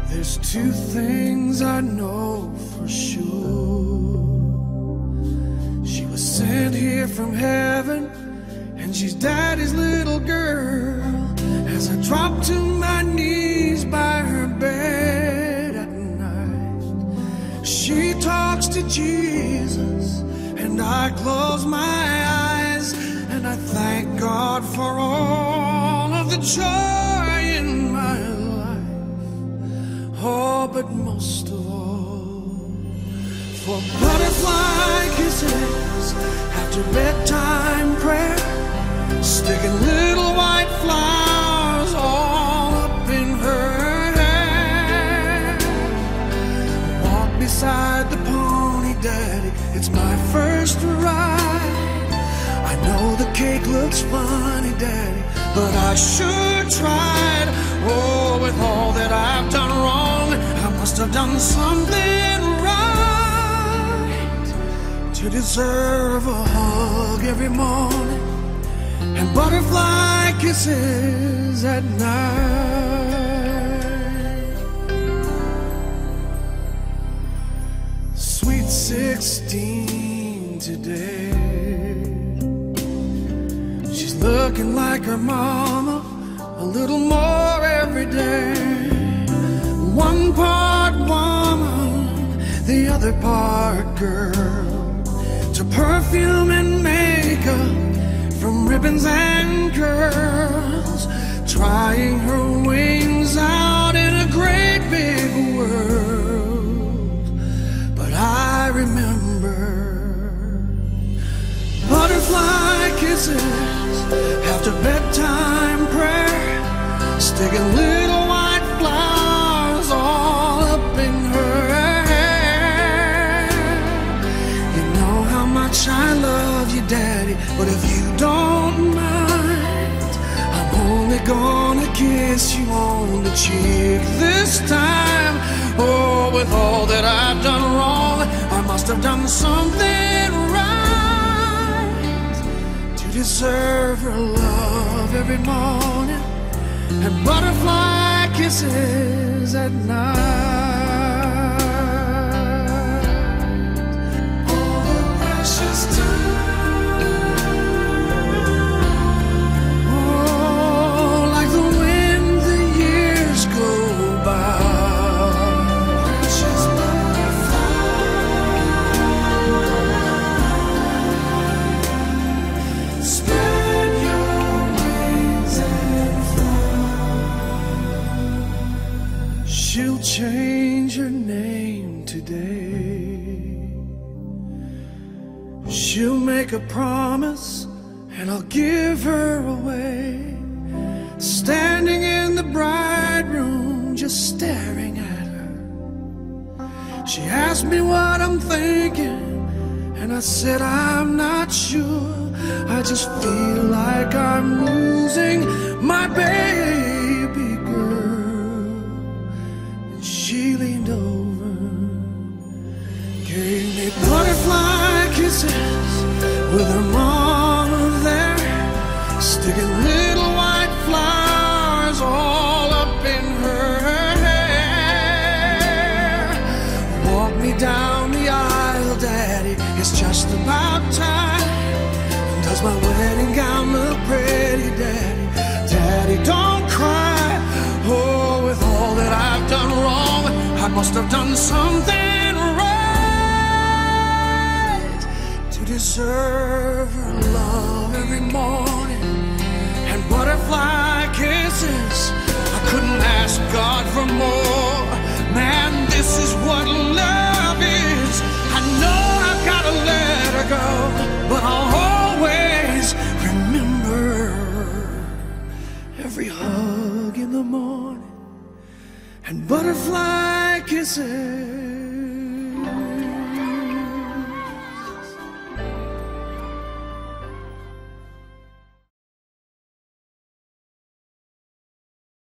There's two things I know for sure. She was sent here from heaven, and she's Daddy's little girl. As I drop to my knees by her bed at night, she talks to Jesus, and I close my eyes, and I thank God for all of the joy in my life. Oh, but most of all, for butterfly kisses after bedtime prayer, sticking little white flowers all up in her hair. Walk beside the pony, Daddy, it's my first ride. I know the cake looks funny, Daddy, but I sure tried. Oh, with all that I've done wrong, I must have done something right to deserve a hug every morning and butterfly kisses at night. Sweet 16 today, she's looking like her mama a little more every day. One part woman, the other part girl. To perfume and makeup, from ribbons and curls, trying her wings out in a great big world. But I remember butterfly kisses after bedtime prayer, sticking little white flowers all up in her hair. You know how much I love you, Daddy, but if you don't mind, I'm only gonna kiss you on the cheek this time. Oh, with all that I've done wrong, I must have done something right to deserve her love every morning and butterfly kisses at night. All the precious time, oh, like the wind the years go by. Precious butterfly, spread your wings and fly. She'll change her name today. She'll make a promise, and I'll give her away. Standing in the bride room, just staring at her, she asked me what I'm thinking, and I said I'm not sure. I just feel like I'm losing my baby girl. And she leaned over, gave me butterfly kisses with her mama there, sticking little white flowers all up in her hair. Walk me down the aisle, Daddy, it's just about time. Does my wedding gown look pretty, Daddy? Daddy, don't cry. Oh, with all that I've done wrong, I must have done something right to deserve her love every morning and butterfly kisses. I couldn't ask God for more. Man, this is what love is. I know I've got to let her go, but I'll always remember every hug in the morning and butterfly kisses